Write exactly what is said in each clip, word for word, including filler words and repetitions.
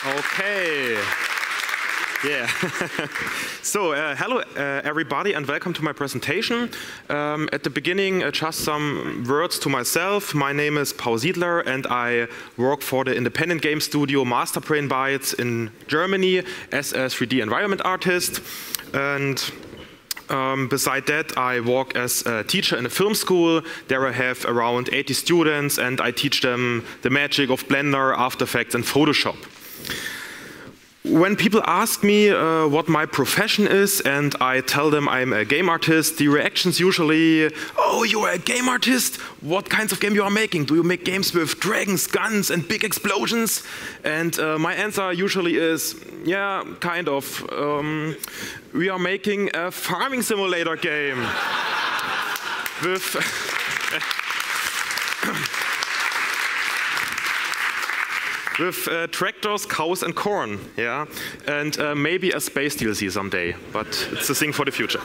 Okay. Yeah. So, uh, hello uh, everybody and welcome to my presentation. Um, at the beginning, uh, just some words to myself. My name is Paul Siedler and I work for the independent game studio Masterbrain Bytes in Germany as a three D environment artist. And Um, beside that, I work as a teacher in a film school. There I have around eighty students and I teach them the magic of Blender, After Effects and Photoshop. When people ask me uh, what my profession is and I tell them I'm a game artist, the reactions usually, oh, you're a game artist? What kinds of game you are making? Do you make games with dragons, guns and big explosions? And uh, my answer usually is, yeah, kind of. Um, we are making a farming simulator game with with uh, tractors, cows and corn, yeah, and uh, maybe a space D L C someday, but it's a thing for the future.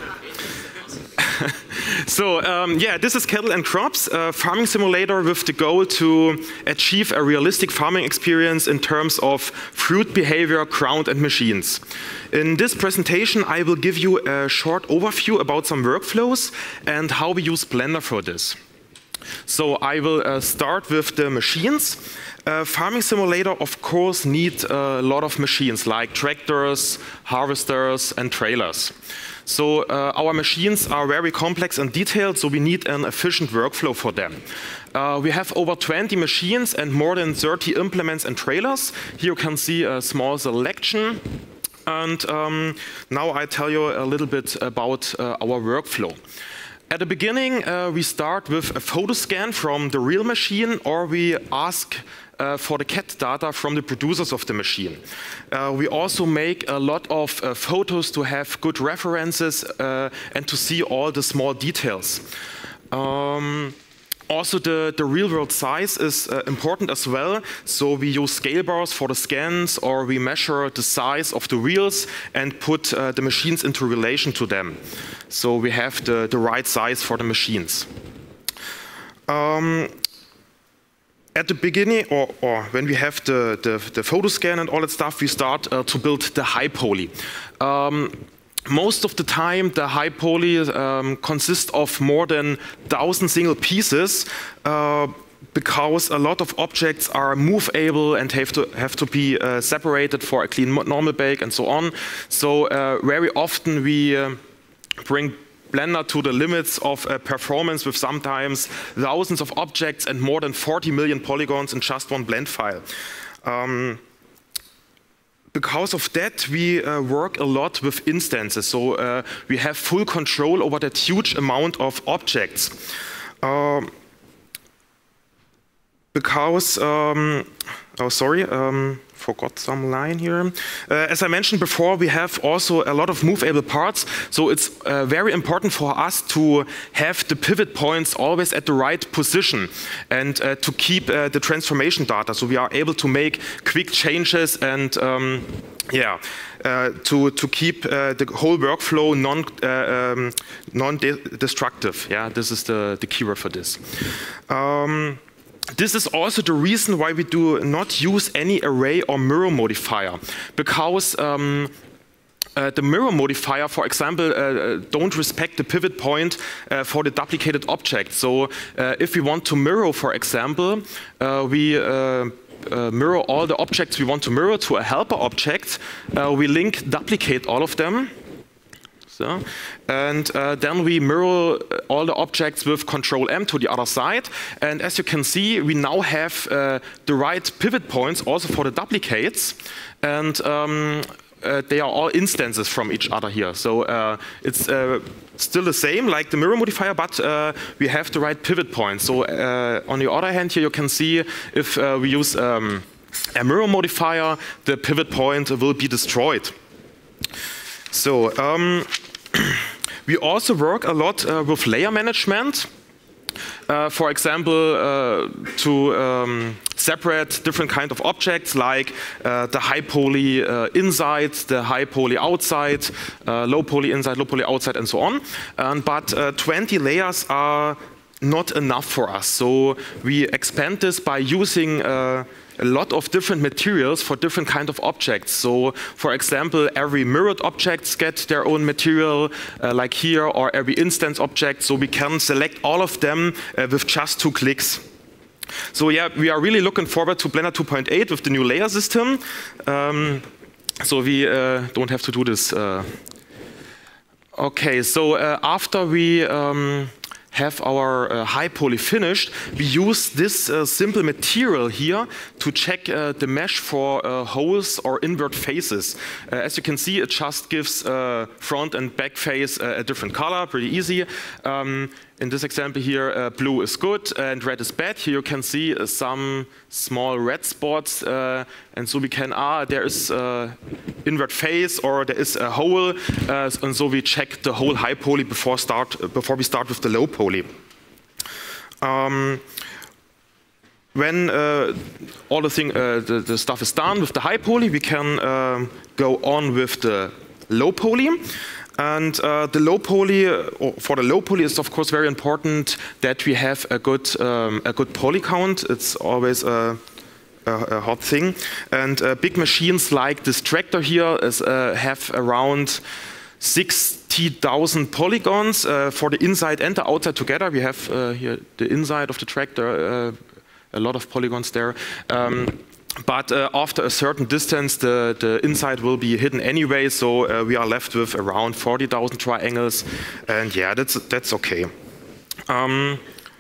So um, yeah, this is Cattle and Crops, a farming simulator with the goal to achieve a realistic farming experience in terms of fruit behavior, ground and machines. In this presentation I will give you a short overview about some workflows and how we use Blender for this. So I will uh, start with the machines. Uh, farming simulator of course need a lot of machines like tractors, harvesters and trailers. So uh, our machines are very complex and detailed, so we need an efficient workflow for them. Uh, we have over twenty machines and more than thirty implements and trailers. Here you can see a small selection. And um, now I tell you a little bit about uh, our workflow. At the beginning, uh, we start with a photo scan from the real machine, or we ask uh, for the C A D data from the producers of the machine. Uh, we also make a lot of uh, photos to have good references uh, and to see all the small details. Um, Also, the, the real-world size is uh, important as well. So we use scale bars for the scans, or we measure the size of the wheels and put uh, the machines into relation to them. So we have the, the right size for the machines. Um, At the beginning, or, or when we have the, the, the photo scan and all that stuff, we start uh, to build the high poly. Um, Most of the time, the high poly um, consists of more than one thousand single pieces uh, because a lot of objects are movable and have to, have to be uh, separated for a clean normal bake and so on. So uh, very often we uh, bring Blender to the limits of uh, performance with sometimes thousands of objects and more than forty million polygons in just one blend file. Um, Because of that, we uh, work a lot with instances, so uh, we have full control over that huge amount of objects. Uh, because, um, oh sorry, um, forgot some line here. Uh, as I mentioned before, we have also a lot of movable parts, so it's uh, very important for us to have the pivot points always at the right position and uh, to keep uh, the transformation data, so we are able to make quick changes and um, yeah, uh, to to keep uh, the whole workflow non uh, um, non-destructive. Yeah, this is the the keyword for this. Um, This is also the reason why we do not use any array or mirror modifier, because um, uh, the mirror modifier, for example, uh, don't respect the pivot point uh, for the duplicated object. So uh, if we want to mirror, for example, uh, we uh, Uh, mirror all the objects we want to mirror to a helper object, uh, we link duplicate all of them. So, and uh, then we mirror all the objects with control M to the other side. And as you can see, we now have uh, the right pivot points also for the duplicates. And um, uh, they are all instances from each other here. So uh, it's uh, still the same like the mirror modifier, but uh, we have the right pivot points. So uh, on the other hand here, you can see if uh, we use um, a mirror modifier, the pivot point will be destroyed. So um, we also work a lot uh, with layer management. Uh, for example, uh, to um, separate different kind of objects like uh, the high poly uh, inside, the high poly outside, uh, low poly inside, low poly outside, and so on. Um, but uh, twenty layers are not enough for us. So we expand this by using uh, a lot of different materials for different kind of objects. So, for example, every mirrored objects get their own material, uh, like here, or every instance object. So we can select all of them uh, with just two clicks. So yeah, we are really looking forward to Blender two point eight with the new layer system. Um, so we uh, don't have to do this. Uh. Okay, so uh, after we um, have our uh, high poly finished, we use this uh, simple material here to check uh, the mesh for uh, holes or invert faces. Uh, as you can see, it just gives uh, front and back face uh, a different color, pretty easy. Um, in this example here, uh, blue is good and red is bad. Here you can see uh, some small red spots, uh, and so we can, ah, there is uh, invert face or there is a hole, uh, and so we check the whole high poly before start uh, before we start with the low poly. Um, when uh, all the thing uh, the, the stuff is done with the high poly, we can um, go on with the low poly. And uh, the low poly, uh, for the low poly, is of course very important that we have a good um, a good poly count. It's always a, a, a hot thing. And uh, big machines like this tractor here is, uh, have around sixty thousand polygons uh, for the inside and the outside together. We have uh, here the inside of the tractor, uh, a lot of polygons there. Um, But uh, after a certain distance, the, the inside will be hidden anyway, so uh, we are left with around forty thousand triangles, and yeah, that's, that's okay. Um,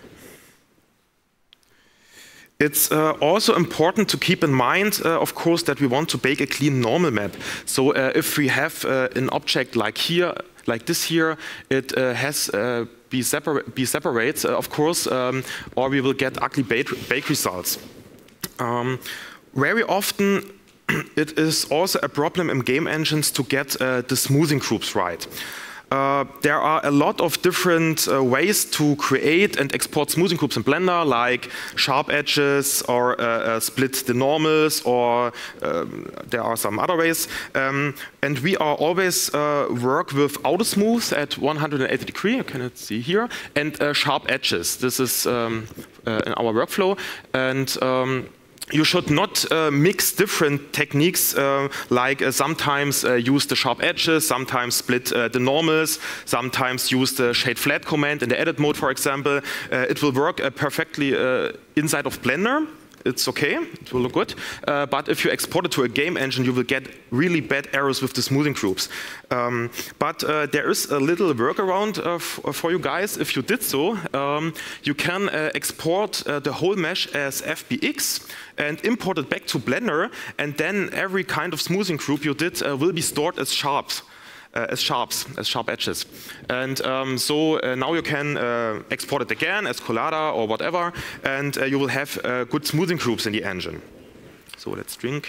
It's uh, also important to keep in mind, uh, of course, that we want to bake a clean normal map. So uh, if we have uh, an object like here, like this here, it uh, has uh, be, separa be separate, uh, of course, um, or we will get ugly bake, bake results. Um, Very often, it is also a problem in game engines to get uh, the smoothing groups right. Uh, there are a lot of different uh, ways to create and export smoothing groups in Blender, like sharp edges or uh, uh, split the normals, or um, there are some other ways. Um, and we are always uh, work with auto smooth at one hundred eighty degree, you cannot see here, and uh, sharp edges. This is um, uh, in our workflow. And um, you should not uh, mix different techniques, uh, like uh, sometimes uh, use the sharp edges, sometimes split uh, the normals, sometimes use the shade flat command in the edit mode, for example. Uh, it will work uh, perfectly uh, inside of Blender. It's okay, it will look good. Uh, but if you export it to a game engine, you will get really bad errors with the smoothing groups. Um, but uh, there is a little workaround uh, for you guys. If you did so, um, you can uh, export uh, the whole mesh as F B X and import it back to Blender, and then every kind of smoothing group you did uh, will be stored as sharps. Uh, as sharps, as sharp edges. And um, so uh, now you can uh, export it again as Collada or whatever, and uh, you will have uh, good smoothing groups in the engine. So let's drink.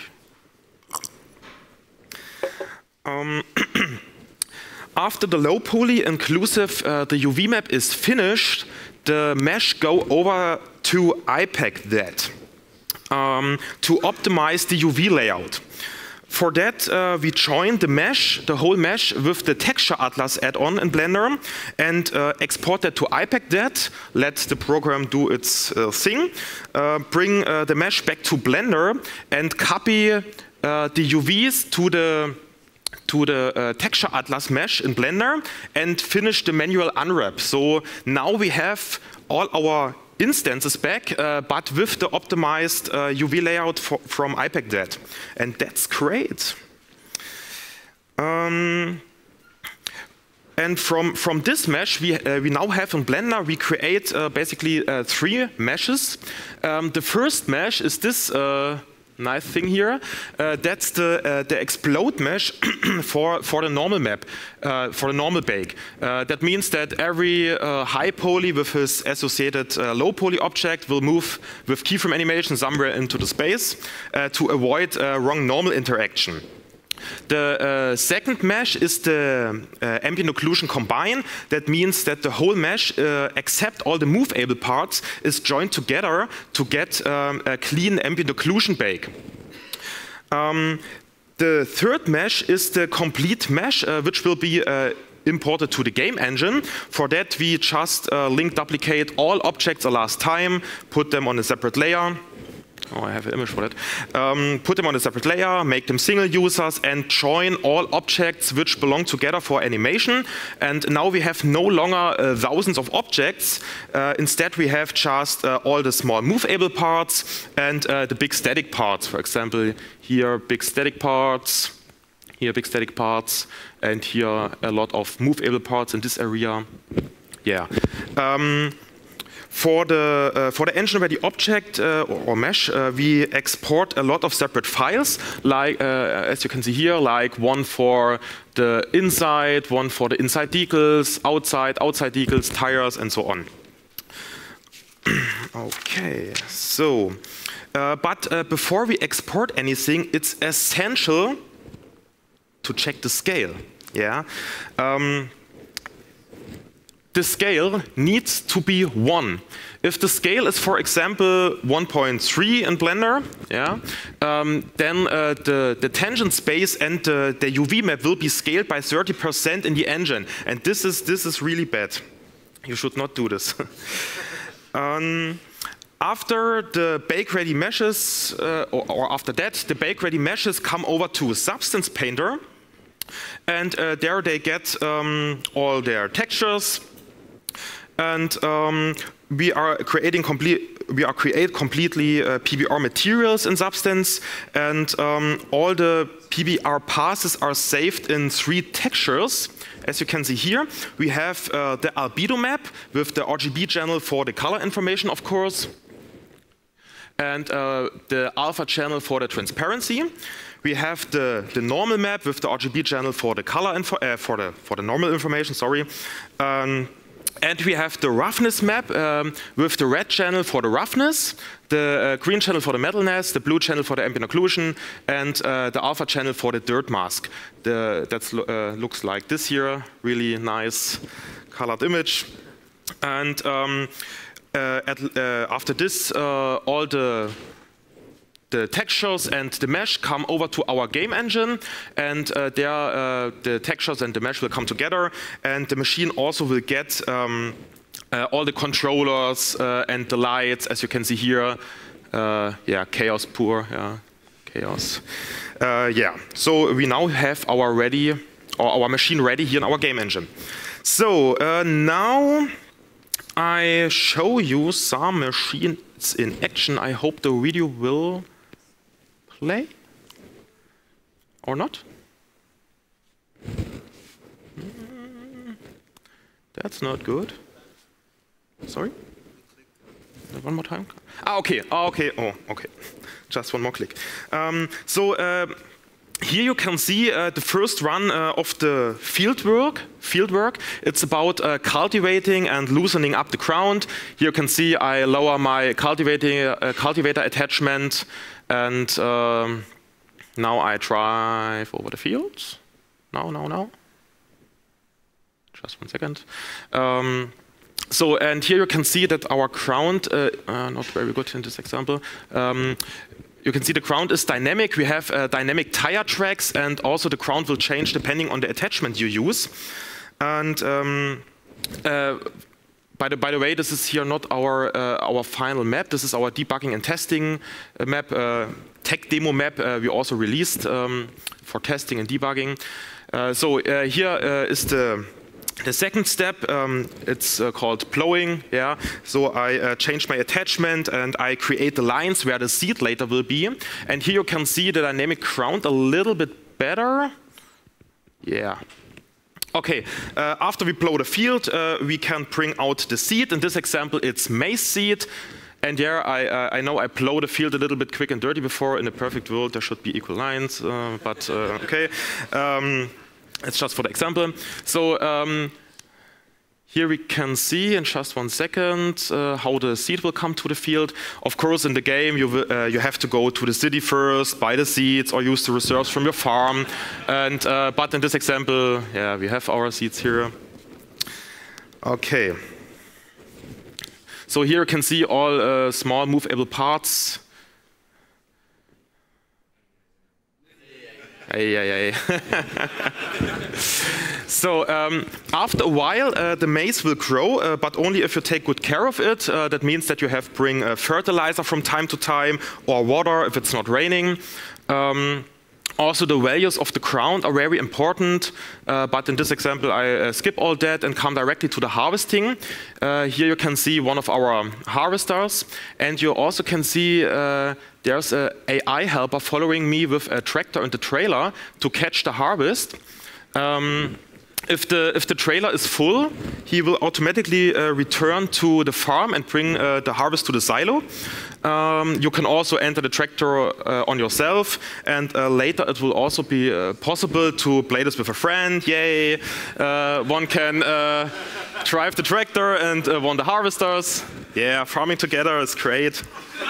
Um, After the low poly inclusive, uh, the U V map is finished, the mesh go over to I P E C that um, to optimize the U V layout. For that, uh, we join the mesh, the whole mesh, with the Texture Atlas add-on in Blender and uh, export that to I P E C that, let the program do its uh, thing, uh, bring uh, the mesh back to Blender and copy uh, the U Vs to the to the uh, Texture Atlas mesh in Blender and finish the manual unwrap. So now we have all our instances back, uh, but with the optimized uh, U V layout for, from I P E C that. And that's great. Um, and from, from this mesh, we, uh, we now have in Blender, we create uh, basically uh, three meshes. Um, the first mesh is this uh, nice thing here. Uh, that's the uh, the explode mesh for for the normal map, uh, for the normal bake. Uh, that means that every uh, high poly with his associated uh, low poly object will move with keyframe animation somewhere into the space uh, to avoid uh, wrong normal interaction. The uh, second mesh is the uh, ambient occlusion combine. That means that the whole mesh, uh, except all the move-able parts, is joined together to get um, a clean ambient occlusion bake. Um, the third mesh is the complete mesh, uh, which will be uh, imported to the game engine. For that, we just uh, link duplicate all objects a last time, put them on a separate layer. Oh, I have an image for that. Um, put them on a separate layer, make them single users, and join all objects which belong together for animation. And now we have no longer uh, thousands of objects. Uh, instead, we have just uh, all the small moveable parts and uh, the big static parts. For example, here big static parts, here big static parts, and here a lot of moveable parts in this area. Yeah. Um, For the, uh, for the engine ready object uh, or, or mesh, uh, we export a lot of separate files, like uh, as you can see here, like one for the inside, one for the inside decals, outside, outside decals, tires, and so on. Okay, so, uh, but uh, before we export anything, it's essential to check the scale. Yeah. Um, The scale needs to be one. If the scale is, for example, one point three in Blender, yeah, um, then uh, the, the tangent space and the, the U V map will be scaled by thirty percent in the engine. And this is, this is really bad. You should not do this. um, After the bake-ready meshes, uh, or, or after that, the bake-ready meshes come over to Substance Painter. And uh, there they get um, all their textures. And um, we are creating complete. We are create completely uh, P B R materials in Substance, and um, all the P B R passes are saved in three textures. As you can see here, we have uh, the albedo map with the R G B channel for the color information, of course, and uh, the alpha channel for the transparency. We have the, the normal map with the R G B channel for the color info, uh, for the for the normal information. Sorry. Um, And we have the roughness map um, with the red channel for the roughness, the uh, green channel for the metalness, the blue channel for the ambient occlusion, and uh, the alpha channel for the dirt mask. That uh, looks like this here, really nice colored image. And um, uh, at, uh, after this, uh, all the The textures and the mesh come over to our game engine, and uh, there uh, the textures and the mesh will come together, and the machine also will get um, uh, all the controllers uh, and the lights, as you can see here. Uh, yeah, chaos pure, yeah, chaos. Uh, yeah, so we now have our ready, or our machine ready here in our game engine. So uh, now I show you some machines in action. I hope the video will play or not? That's not good. Sorry? One more time? Ah, okay. Ah, okay. Oh, okay. Just one more click. Um, so uh, here you can see uh, the first run uh, of the field work. Field work. It's about uh, cultivating and loosening up the ground. Here you can see I lower my cultivating uh, cultivator attachment. And um, now I drive over the fields. No, no, no. Just one second. Um, so, and here you can see that our ground, uh, uh, not very good in this example. Um, you can see the ground is dynamic. We have uh, dynamic tire tracks, and also the ground will change depending on the attachment you use. And um, uh, By the, by the way, this is here not our, uh, our final map. This is our debugging and testing uh, map, uh, tech demo map uh, we also released um, for testing and debugging. Uh, so uh, here uh, is the, the second step. Um, it's uh, called plowing. Yeah. So I uh, change my attachment and I create the lines where the seed later will be. And here you can see the dynamic ground a little bit better. Yeah. Okay, uh, after we plow the field, uh, we can bring out the seed. In this example, it's maize seed. And yeah, I, uh, I know I plow the field a little bit quick and dirty before. In a perfect world, there should be equal lines, uh, but uh, okay. Um, it's just for the example. So um, here we can see in just one second uh, how the seed will come to the field. Of course, in the game, you, uh, you have to go to the city first, buy the seeds, or use the reserves from your farm. And, uh, but in this example, yeah, we have our seeds here. Okay. So here you can see all uh, small movable parts. Ay, ay, ay. So um, after a while, uh, the maize will grow, uh, but only if you take good care of it. Uh, that means that you have to bring uh, fertilizer from time to time, or water if it's not raining. Um, Also, the values of the ground are very important, uh, but in this example, I uh, skip all that and come directly to the harvesting. Uh, here you can see one of our harvesters, and you also can see uh, there's an A I helper following me with a tractor and the trailer to catch the harvest. Um, If the, if the trailer is full, he will automatically uh, return to the farm and bring uh, the harvest to the silo. Um, you can also enter the tractor uh, on yourself, and uh, later it will also be uh, possible to play this with a friend. Yay! Uh, one can uh, drive the tractor and uh, one the harvesters. Yeah, farming together is great.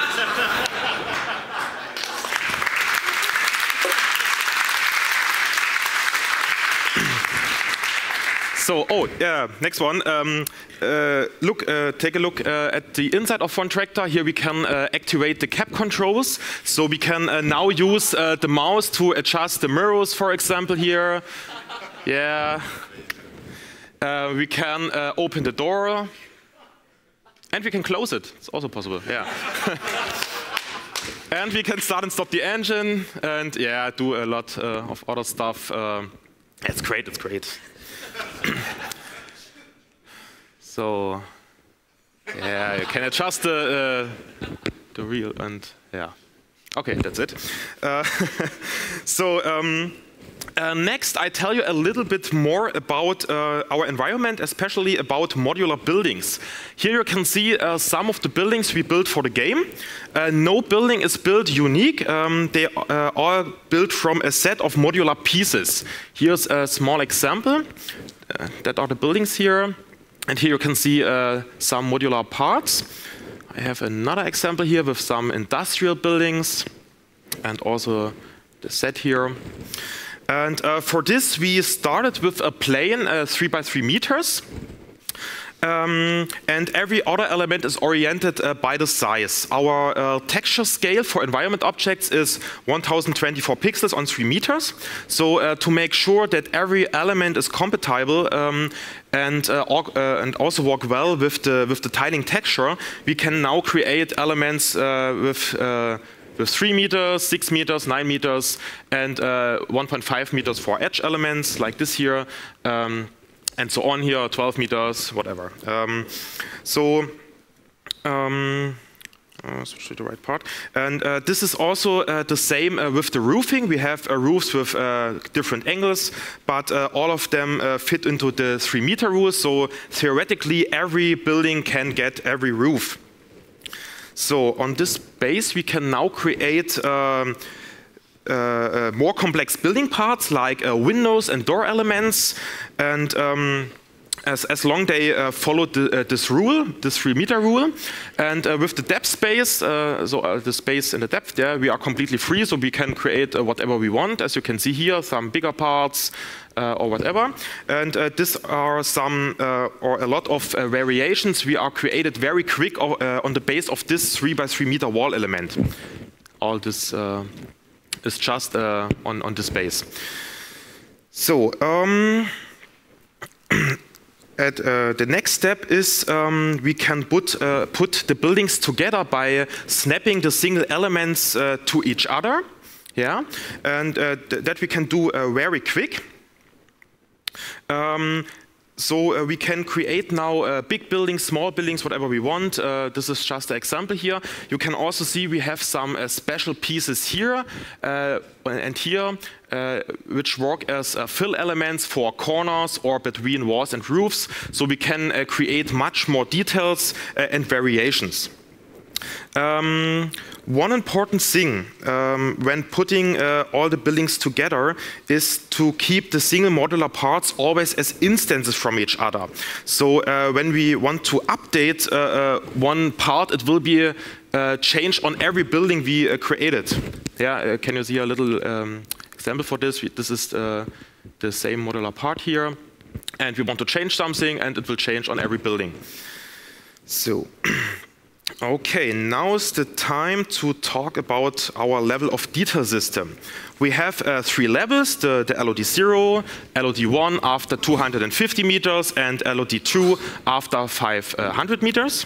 So, oh, yeah, next one. Um, uh, look, uh, take a look uh, at the inside of one tractor. Here we can uh, activate the cab controls. So we can uh, now use uh, the mouse to adjust the mirrors, for example, here. Yeah. Uh, we can uh, open the door. And we can close it. It's also possible, yeah. And we can start and stop the engine. And, yeah, do a lot uh, of other stuff. Uh, it's great, it's great. So, yeah, you can adjust the, uh, the wheel and, yeah. Okay, that's it. Uh, so, um, uh, next I tell you a little bit more about uh, our environment, especially about modular buildings. Here you can see uh, some of the buildings we built for the game. Uh, no building is built unique. Um, they uh, are built from a set of modular pieces. Here's a small example. Uh, that are the buildings here. And here you can see uh, some modular parts. I have another example here with some industrial buildings and also the set here. And uh, for this, we started with a plane, uh, three by three meters. Um, and every other element is oriented uh, by the size. Our uh, texture scale for environment objects is one thousand twenty-four pixels on three meters. So uh, to make sure that every element is compatible um, and, uh, uh, and also work well with the, with the tiling texture, we can now create elements uh, with uh, with three meters, six meters, nine meters, and uh, one point five meters for edge elements like this here. Um, And so on here, twelve meters, whatever. Um, so, um, uh, switch to the right part. And uh, this is also uh, the same uh, with the roofing. We have uh, roofs with uh, different angles, but uh, all of them uh, fit into the three meter rule. So theoretically, every building can get every roof. So on this base, we can now create um, Uh, uh, more complex building parts like uh, windows and door elements, and um, as, as long they uh, follow the, uh, this rule, this three meter rule, and uh, with the depth space, uh, so uh, the space in the depth there, yeah, we are completely free, so we can create uh, whatever we want. As you can see here, some bigger parts uh, or whatever, and uh, these are some uh, or a lot of uh, variations we are created very quick uh, on the base of this three by three meter wall element. All this. Uh, is just uh, on, on this base. So, um, at, uh, the next step is um, we can put, uh, put the buildings together by snapping the single elements uh, to each other. Yeah, and uh, th that we can do uh, very quick. Um, So uh, we can create now uh, big buildings, small buildings, whatever we want. Uh, this is just an example here. You can also see we have some uh, special pieces here uh, and here, uh, which work as uh, fill elements for corners or between walls and roofs. So we can uh, create much more details uh, and variations. Um, one important thing um, when putting uh, all the buildings together is to keep the single modular parts always as instances from each other. So uh, when we want to update uh, uh, one part, it will be uh, changed on every building we uh, created. Yeah, uh, can you see a little um, example for this? This is uh, the same modular part here, and we want to change something, and it will change on every building. So. Okay, now's the time to talk about our level of detail system. We have uh, three levels, the, the L O D zero, L O D one after two hundred fifty meters, and L O D two after five hundred meters.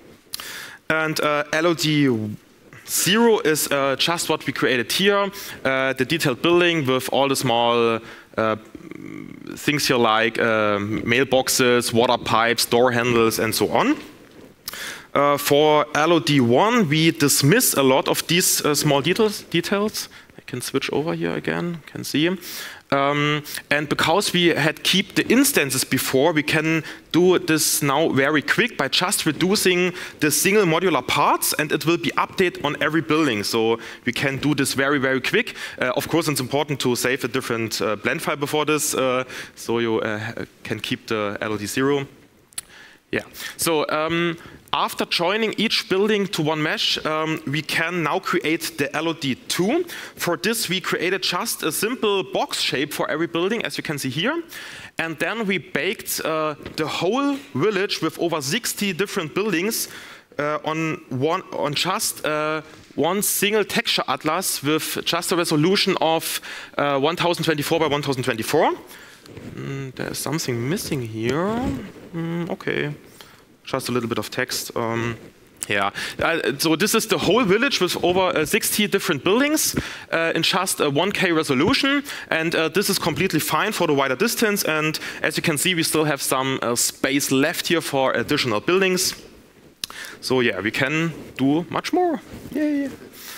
And uh, L O D zero is uh, just what we created here, uh, the detailed building with all the small uh, things here like uh, mailboxes, water pipes, door handles, and so on. Uh, for L O D one, we dismiss a lot of these uh, small details, details. I can switch over here again, can see. Um, and because we had keep the instances before, we can do this now very quick by just reducing the single modular parts, and it will be updated on every building. So we can do this very, very quick. Uh, of course, it's important to save a different uh, blend file before this, uh, so you uh, can keep the L O D zero. Yeah. So. Um, After joining each building to one mesh, um, we can now create the L O D two. For this, we created just a simple box shape for every building, as you can see here. And then we baked uh, the whole village with over sixty different buildings uh, on, one, on just uh, one single texture atlas with just a resolution of uh, one thousand twenty-four by one thousand twenty-four. Mm, there's something missing here. Mm, okay. Just a little bit of text. Um, yeah. Uh, so this is the whole village with over uh, sixty different buildings uh, in just a one K resolution, and uh, this is completely fine for the wider distance. And as you can see, we still have some uh, space left here for additional buildings. So yeah, we can do much more. Yay!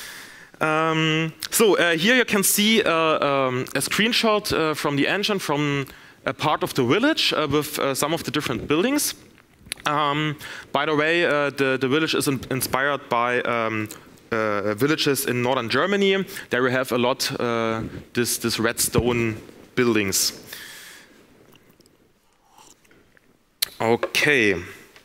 Um, so uh, here you can see uh, um, a screenshot uh, from the engine from a part of the village uh, with uh, some of the different buildings. Um, by the way, uh, the, the village is in inspired by um, uh, villages in northern Germany. There we have a lot uh, this, this red stone buildings. Okay.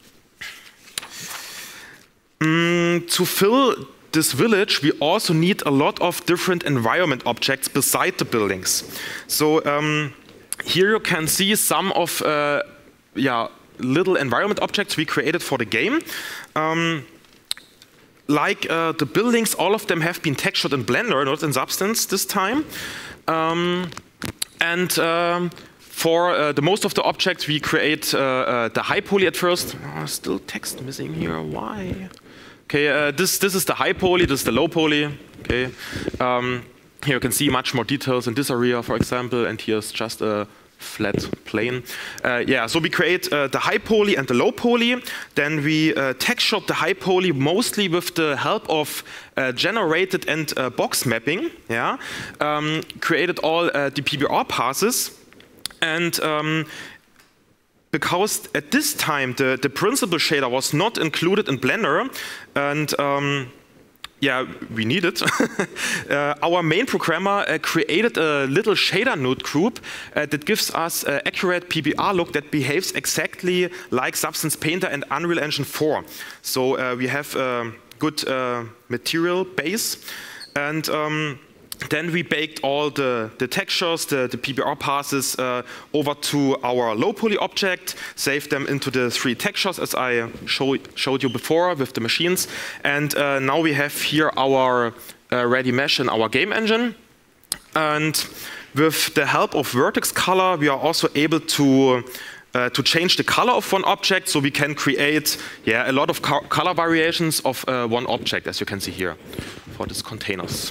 Mm, to fill this village, we also need a lot of different environment objects beside the buildings. So um, here you can see some of uh, yeah, little environment objects we created for the game. Um, like uh, the buildings, all of them have been textured in Blender, not in Substance this time. Um, and um, for uh, the most of the objects, we create uh, uh, the high poly at first. Oh, still text missing here. Why? Okay, uh, this this is the high poly. This is the low poly. Okay. Um, here you can see much more details in this area, for example, and here's just a flat plane. Uh, yeah, so we create uh, the high poly and the low poly. Then we uh, textured the high poly mostly with the help of uh, generated and uh, box mapping. Yeah, um, created all uh, the P B R passes, and um, because at this time the the principal shader was not included in Blender, and um, yeah, we need it. uh, our main programmer uh, created a little shader node group uh, that gives us an accurate P B R look that behaves exactly like Substance Painter and Unreal Engine four. So uh, we have a good uh, material base, and um, then we baked all the, the textures, the, the P B R passes uh, over to our low poly object, saved them into the three textures as I show, showed you before with the machines. And uh, now we have here our uh, ready mesh in our game engine. And with the help of vertex color, we are also able to Uh, to change the color of one object, so we can create yeah, a lot of co color variations of uh, one object, as you can see here, for these containers.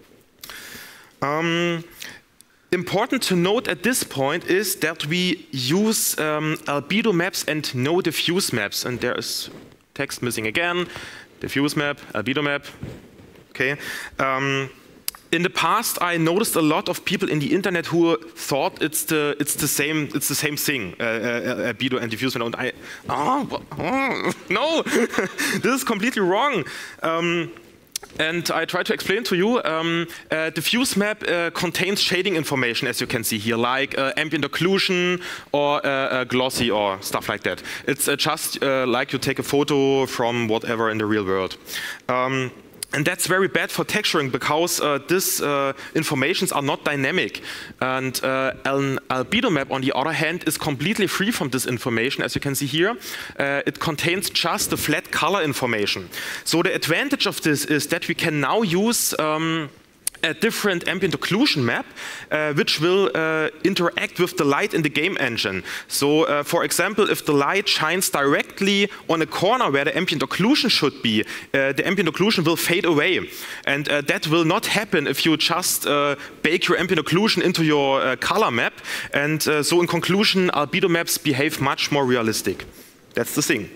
Um, important to note at this point is that we use um, albedo maps and no diffuse maps, and there is text missing again. Diffuse map, albedo map. Okay. Um, In the past, I noticed a lot of people in the internet who thought it's the it's the same it's the same thing, uh, uh, albedo and diffuse map. And I, oh, oh no, this is completely wrong. Um, and I try to explain to you. Um, uh, diffuse map uh, contains shading information, as you can see here, like uh, ambient occlusion or uh, uh, glossy or stuff like that. It's uh, just uh, like you take a photo from whatever in the real world. Um, And that's very bad for texturing because uh, these uh, informations are not dynamic. And uh, an albedo map, on the other hand, is completely free from this information. As you can see here, uh, it contains just the flat color information. So the advantage of this is that we can now use um, a different ambient occlusion map, uh, which will uh, interact with the light in the game engine. So, uh, for example, if the light shines directly on a corner where the ambient occlusion should be, uh, the ambient occlusion will fade away. And uh, that will not happen if you just uh, bake your ambient occlusion into your uh, color map. And uh, so, in conclusion, albedo maps behave much more realistic. That's the thing.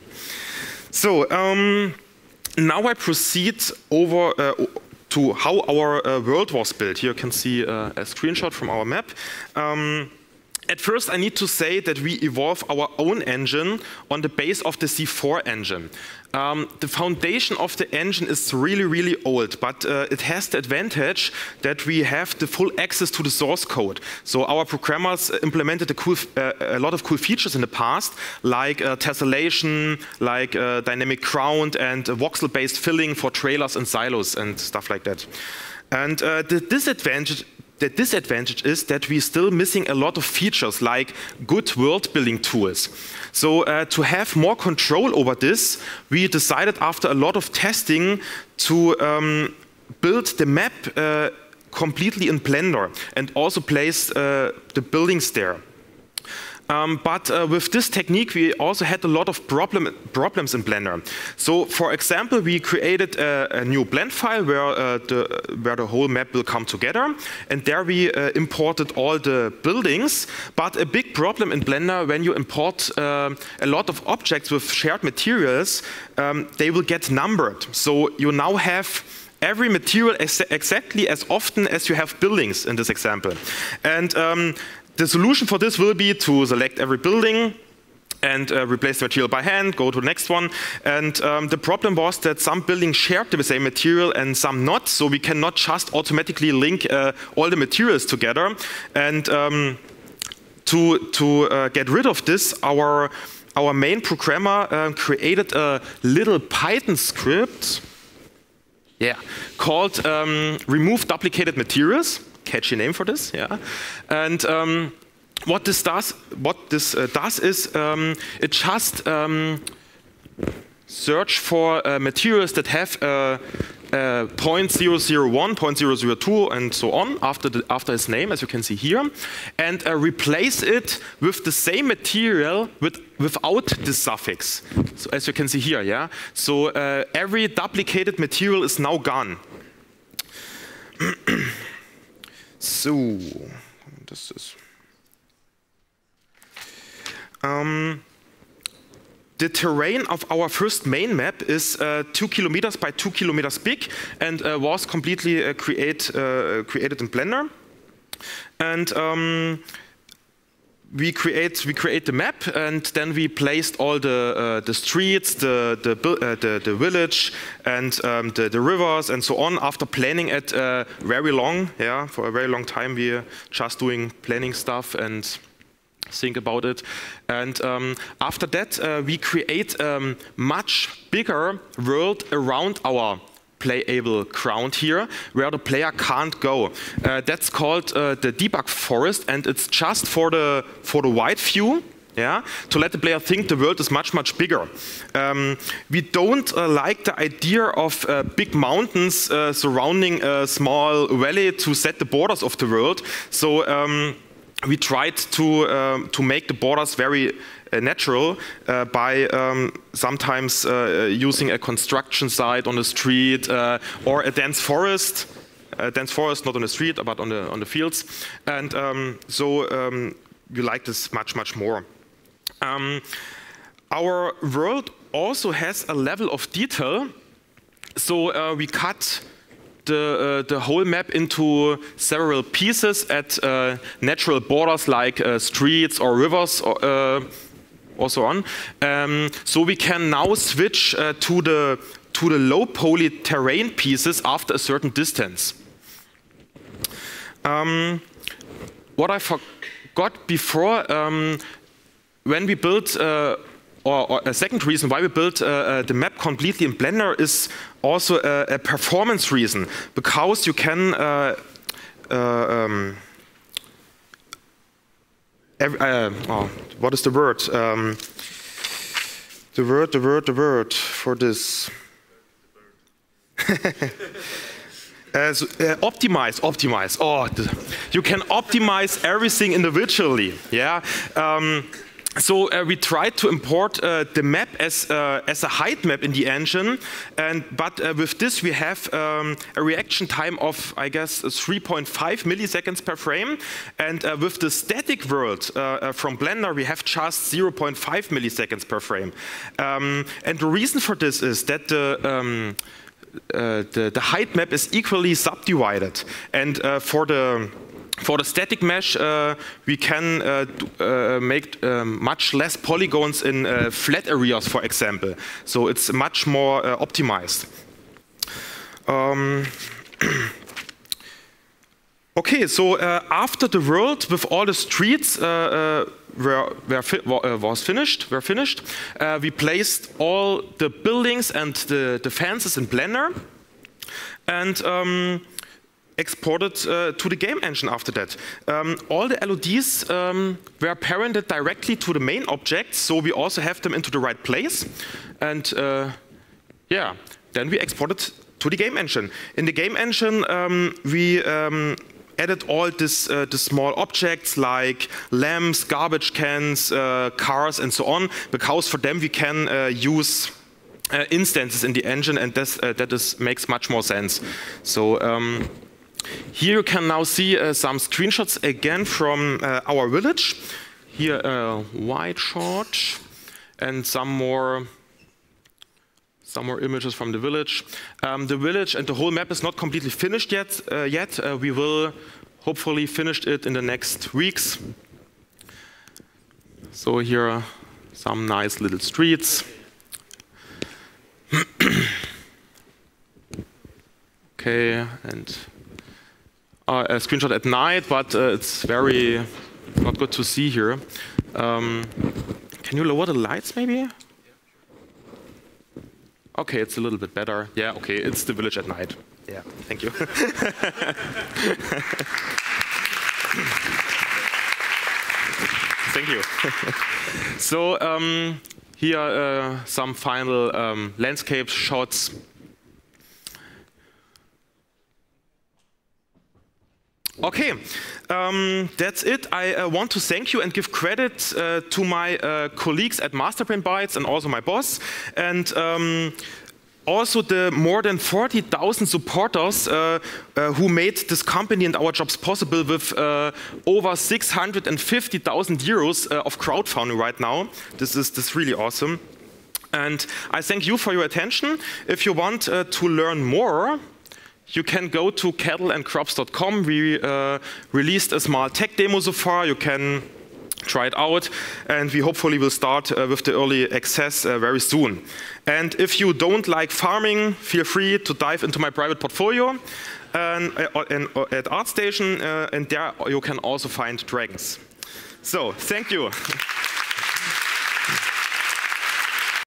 So, um, now I proceed over uh, to how our uh, world was built. Here you can see uh, a screenshot from our map. Um, at first I need to say that we evolve our own engine on the base of the C four engine. Um, the foundation of the engine is really, really old, but uh, it has the advantage that we have the full access to the source code. So our programmers implemented a, cool, uh, a lot of cool features in the past, like uh, tessellation, like uh, dynamic ground, and uh, voxel-based filling for trailers and silos and stuff like that. And uh, the disadvantage The disadvantage is that we're still missing a lot of features like good world building tools. So uh, to have more control over this, we decided after a lot of testing to um, build the map uh, completely in Blender and also place uh, the buildings there. Um, but uh, with this technique, we also had a lot of problem, problems in Blender. So, for example, we created a, a new blend file where, uh, the, where the whole map will come together. And there we uh, imported all the buildings. But a big problem in Blender, when you import uh, a lot of objects with shared materials, um, they will get numbered. So you now have every material ex exactly as often as you have buildings in this example. And um, the solution for this will be to select every building and uh, replace the material by hand, go to the next one. And um, the problem was that some buildings shared the same material and some not, so we cannot just automatically link uh, all the materials together. And um, to, to uh, get rid of this, our, our main programmer uh, created a little Python script yeah, called um, remove duplicated materials. Catchy name for this, yeah. And um, what this does, what this uh, does is um, it just um, search for uh, materials that have uh, uh, zero point zero zero one, zero point zero zero two, and so on after the, after its name, as you can see here, and uh, replace it with the same material with without this suffix. So as you can see here, yeah. So uh, every duplicated material is now gone. So, this is um, the terrain of our first main map is uh, two kilometers by two kilometers big and uh, was completely uh, create, uh, created in Blender. And um, we create we create the map, and then we placed all the uh, the streets, the the, uh, the the village, and um, the the rivers, and so on. After planning it uh, very long, yeah, for a very long time, we are just doing planning stuff and think about it. And um, after that, uh, we create a um, much bigger world around our playable ground here, where the player can't go. Uh, that's called uh, the debug forest, and it's just for the for the wide view, yeah, to let the player think the world is much much bigger. Um, we don't uh, like the idea of uh, big mountains uh, surrounding a small valley to set the borders of the world. So um, we tried to um, to make the borders very uh, natural uh, by um, sometimes uh, using a construction site on the street uh, or a dense forest, a dense forest not on the street but on the on the fields, and um, so um, we like this much much more. Um, our world also has a level of detail, so uh, we cut The, uh, the whole map into several pieces at uh, natural borders like uh, streets or rivers or, uh, or so on. Um, so we can now switch uh, to the to the low poly terrain pieces after a certain distance. Um, what I forgot before, um, when we built, uh, or, or a second reason why we built uh, uh, the map completely in Blender is also a, a performance reason, because you can uh, uh, um, every, uh, oh, what is the word? Um, the word, the word, the word for this. As, uh, optimize, optimize. Oh, you can optimize everything individually. Yeah. Um, so uh, we tried to import uh, the map as uh, as a height map in the engine, and but uh, with this we have um, a reaction time of I guess three point five milliseconds per frame, and uh, with the static world uh, uh, from Blender we have just zero point five milliseconds per frame. Um, and the reason for this is that the um, Uh, the, the height map is equally subdivided, and uh, for the for the static mesh uh, we can uh, uh, make um, much less polygons in uh, flat areas, for example. So it's much more uh, optimized. Um, okay, so uh, after the world with all the streets uh, uh, Were, were fi uh, was finished, were finished. Uh, we placed all the buildings and the, the fences in Blender, and um, exported uh, to the game engine after that. Um, all the L O Ds um, were parented directly to the main objects, so we also have them into the right place. And uh, yeah, then we exported to the game engine. In the game engine, um, we um, added all this, uh, the small objects like lamps, garbage cans, uh, cars, and so on, because for them we can uh, use uh, instances in the engine, and this, uh, that is, makes much more sense. So um, here you can now see uh, some screenshots again from uh, our village. Here a wide shot and some more Some more images from the village. Um, the village and the whole map is not completely finished yet. Uh, yet uh, we will hopefully finish it in the next weeks. So here are some nice little streets. Okay, and uh, a screenshot at night, but uh, it's very not good to see here. Um, can you lower the lights, maybe? Okay, it's a little bit better. Yeah, okay, it's the village at night. Yeah, thank you. Thank you. So um, here are uh, some final um, landscape shots. Okay, um, that's it. I uh, want to thank you and give credit uh, to my uh, colleagues at Masterbrain Bytes and also my boss, and um, also the more than forty thousand supporters uh, uh, who made this company and our jobs possible with uh, over six hundred fifty thousand euros uh, of crowdfunding right now. This is, this is really awesome. And I thank you for your attention. If you want uh, to learn more, you can go to cattle and crops dot com. We uh, released a small tech demo so far. You can try it out, and we hopefully will start uh, with the early access uh, very soon. And if you don't like farming, feel free to dive into my private portfolio and, uh, and, uh, at ArtStation, uh, and there you can also find dragons. So, thank you.